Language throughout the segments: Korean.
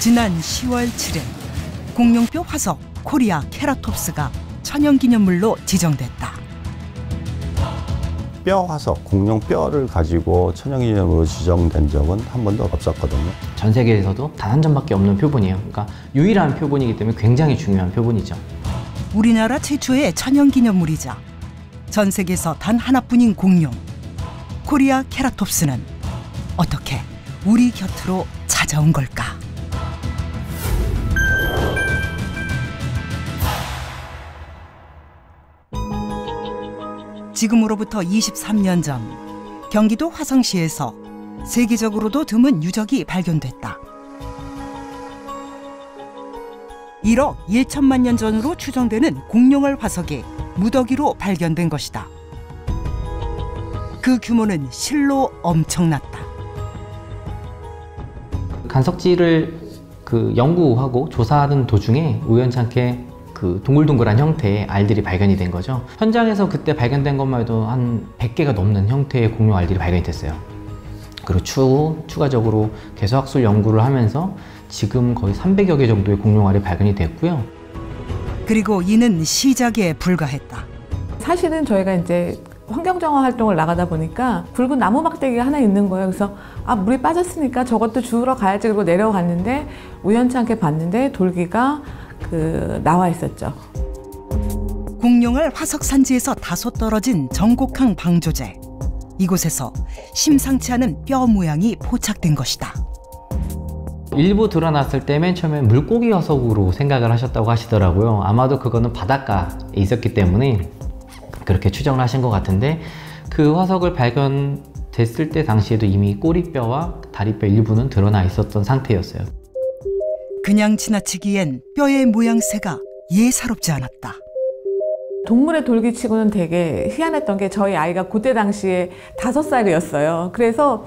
지난 10월 7일 공룡뼈 화석 코리아 케라톱스가 천연기념물로 지정됐다. 뼈 화석, 공룡 뼈를 가지고 천연기념물로 지정된 적은 한 번도 없었거든요. 전 세계에서도 단 한 점밖에 없는 표본이에요. 그러니까 유일한 표본이기 때문에 굉장히 중요한 표본이죠. 우리나라 최초의 천연기념물이자 전 세계에서 단 하나뿐인 공룡 코리아 케라톱스는 어떻게 우리 곁으로 찾아온 걸까? 지금으로부터 23년 전 경기도 화성시에서 세계적으로도 드문 유적이 발견됐다. 1억 1천만 년 전으로 추정되는 공룡월 화석이 무더기로 발견된 것이다. 그 규모는 실로 엄청났다. 간석지를 연구하고 조사하는 도중에 우연찮게 동글동글한 형태의 알들이 발견이 된 거죠. 현장에서 그때 발견된 것만 해도 한 100개가 넘는 형태의 공룡 알들이 발견이 됐어요. 그리고 추가적으로 개소학술 연구를 하면서 지금 거의 300여 개 정도의 공룡 알이 발견이 됐고요. 그리고 이는 시작에 불과했다. 사실은 저희가 이제 환경정화 활동을 나가다 보니까 붉은 나무 막대기가 하나 있는 거예요. 그래서 물이 빠졌으니까 저것도 주우러 가야지. 그리고 내려갔는데 우연찮게 봤는데 돌기가 나와 있었죠. 공룡알 화석 산지에서 다소 떨어진 정곡항 방조제. 이곳에서 심상치 않은 뼈 모양이 포착된 것이다. 일부 드러났을 때 맨 처음에 물고기 화석으로 생각을 하셨다고 하시더라고요. 아마도 그거는 바닷가에 있었기 때문에 그렇게 추정을 하신 것 같은데, 그 화석을 발견됐을 때 당시에도 이미 꼬리뼈와 다리뼈 일부는 드러나 있었던 상태였어요. 그냥 지나치기엔 뼈의 모양새가 예사롭지 않았다. 동물의 돌기치고는 되게 희한했던 게 저희 아이가 그때 당시에 5살이었어요. 그래서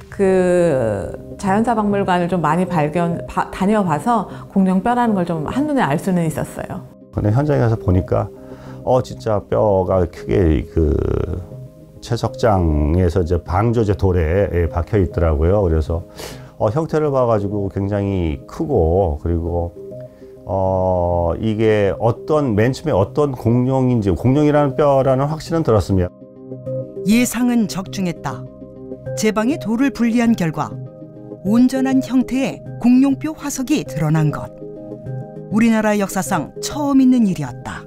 자연사 박물관을 좀 많이 다녀봐서 공룡뼈라는 걸 좀 한눈에 알 수는 있었어요. 근데 현장에 가서 보니까 진짜 뼈가 크게 채석장에서 이제 방조제 돌에 박혀 있더라고요. 그래서 형태를 봐가지고 굉장히 크고, 그리고 이게 맨 처음에 어떤 공룡인지, 공룡이라는 뼈라는 확신은 들었습니다. 예상은 적중했다. 제방에 돌을 분리한 결과 온전한 형태의 공룡뼈 화석이 드러난 것. 우리나라 역사상 처음 있는 일이었다.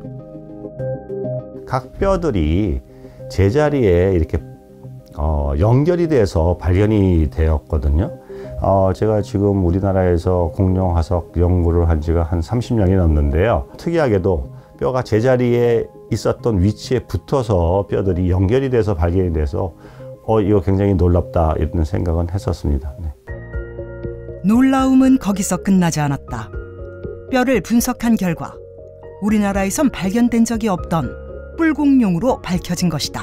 각 뼈들이 제자리에 이렇게 연결이 돼서 발견이 되었거든요. 제가 지금 우리나라에서 공룡 화석 연구를 한 지가 한 30년이 넘는데요. 특이하게도 뼈가 제자리에 있었던 위치에 붙어서 뼈들이 연결이 돼서 발견이 돼서 이거 굉장히 놀랍다, 이런 생각은 했었습니다. 네. 놀라움은 거기서 끝나지 않았다. 뼈를 분석한 결과 우리나라에선 발견된 적이 없던 뿔공룡으로 밝혀진 것이다.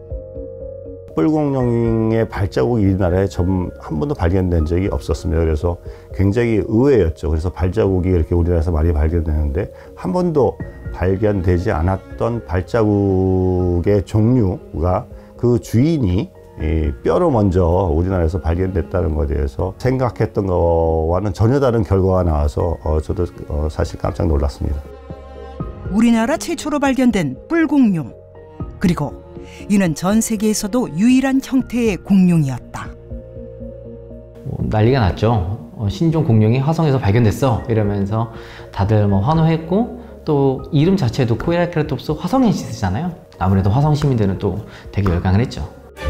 뿔공룡의 발자국이 우리나라에 한 번도 발견된 적이 없었습니다. 그래서 굉장히 의외였죠. 그래서 발자국이 이렇게 우리나라에서 많이 발견되는데 한 번도 발견되지 않았던 발자국의 종류가 그 주인이 뼈로 먼저 우리나라에서 발견됐다는 것에 대해서 생각했던 것과는 전혀 다른 결과가 나와서 저도 사실 깜짝 놀랐습니다. 우리나라 최초로 발견된 뿔공룡. 그리고 이는 전 세계에서도 유일한 형태의 공룡이었다. 난리가 났죠. 신종 공룡이 화성에서 발견됐어 이러면서 다들 환호했고, 또 이름 자체도 코리아 케라톱스 화성엔시스잖아요. 아무래도 화성 시민들은 또 되게 열광을 했죠.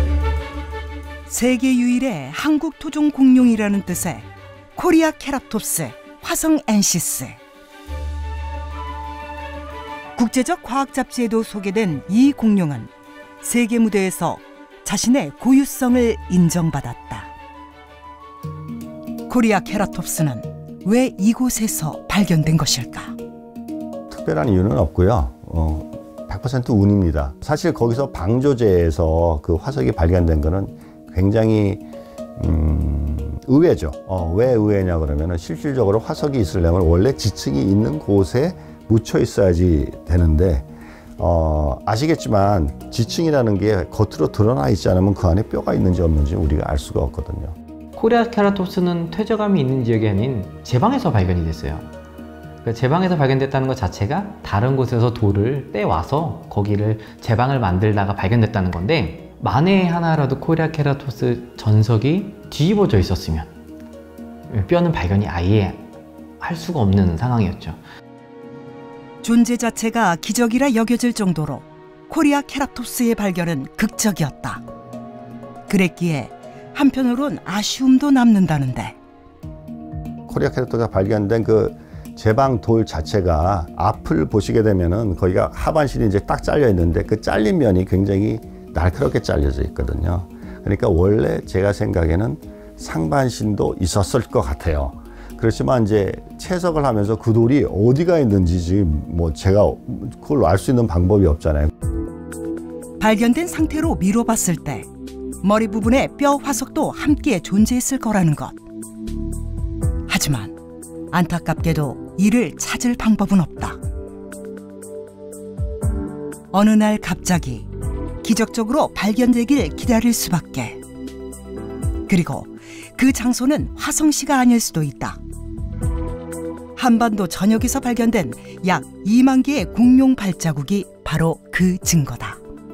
세계 유일의 한국 토종 공룡이라는 뜻의 코리아 케라톱스 화성엔시스. 국제적 과학 잡지에도 소개된 이 공룡은 세계 무대에서 자신의 고유성을 인정받았다. 코리아 케라톱스는 왜 이곳에서 발견된 것일까? 특별한 이유는 없고요. 100% 운입니다. 사실 거기서 방조제에서 그 화석이 발견된 거는 굉장히 의외죠. 왜 의외냐 그러면 실질적으로 화석이 있으려면 원래 지층이 있는 곳에 묻혀 있어야지 되는데, 아시겠지만 지층이라는 게 겉으로 드러나 있지 않으면 그 안에 뼈가 있는지 없는지 우리가 알 수가 없거든요. 코리아 케라톱스는 퇴적암이 있는 지역이 아닌 제 방에서 발견이 됐어요. 그러니까 제 방에서 발견됐다는 것 자체가 다른 곳에서 돌을 떼와서 거기를 제 방을 만들다가 발견됐다는 건데, 만에 하나라도 코리아 케라톱스 전석이 뒤집어져 있었으면 뼈는 발견이 아예 할 수가 없는 상황이었죠. 존재 자체가 기적이라 여겨질 정도로 코리아 케라톱스의 발견은 극적이었다. 그랬기에 한편으론 아쉬움도 남는다는데, 코리아 케라톱스가 발견된 그 제방 돌 자체가 앞을 보시게 되면은 거기가 하반신이 이제 딱 잘려 있는데 그 잘린 면이 굉장히 날카롭게 잘려져 있거든요. 그러니까 원래 제가 생각에는 상반신도 있었을 것 같아요. 그렇지만 이제 채석을 하면서 그 돌이 어디가 있는지 지금 뭐 제가 그걸 알 수 있는 방법이 없잖아요. 발견된 상태로 미뤄봤을 때 머리 부분에 뼈 화석도 함께 존재했을 거라는 것. 하지만 안타깝게도 이를 찾을 방법은 없다. 어느 날 갑자기 기적적으로 발견되길 기다릴 수밖에. 그리고 그 장소는 화성시가 아닐 수도 있다. 한반도 전역에서 발견된 약 2만 개의 공룡 발자국이 바로 그 증거다.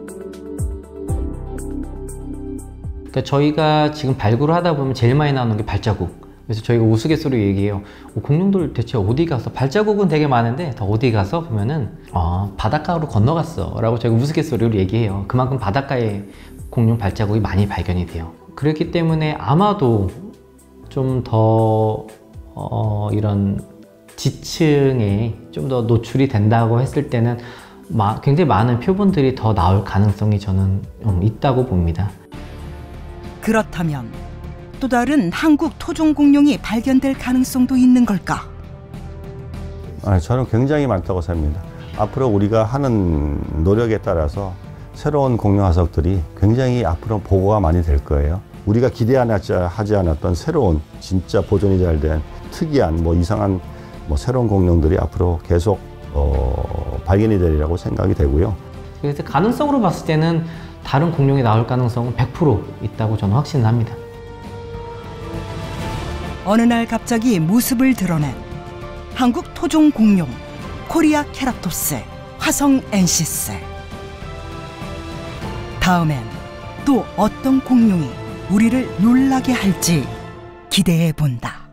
그러니까 저희가 지금 발굴을 하다 보면 제일 많이 나오는 게 발자국. 그래서 저희가 우스갯소리로 얘기해요. 공룡들 대체 어디 가서? 발자국은 되게 많은데 더 어디 가서 보면은 바닷가로 건너갔어 라고 저희가 우스갯소리로 얘기해요. 그만큼 바닷가에 공룡 발자국이 많이 발견이 돼요. 그렇기 때문에 아마도 좀 더 이런 지층에 좀 더 노출이 된다고 했을 때는 굉장히 많은 표본들이 더 나올 가능성이 저는 있다고 봅니다. 그렇다면 또 다른 한국 토종 공룡이 발견될 가능성도 있는 걸까? 저는 굉장히 많다고 생각합니다. 앞으로 우리가 하는 노력에 따라서 새로운 공룡 화석들이 굉장히 앞으로 보고가 많이 될 거예요. 우리가 기대하지 않았던 새로운 진짜 보존이 잘 된 특이한 이상한 새로운 공룡들이 앞으로 계속 발견이 되리라고 생각이 되고요. 그래서 가능성으로 봤을 때는 다른 공룡이 나올 가능성은 100% 있다고 저는 확신을 합니다. 어느 날 갑자기 모습을 드러낸 한국 토종 공룡 코리아 케라톱스 화성 엔시스. 다음엔 또 어떤 공룡이 우리를 놀라게 할지 기대해 본다.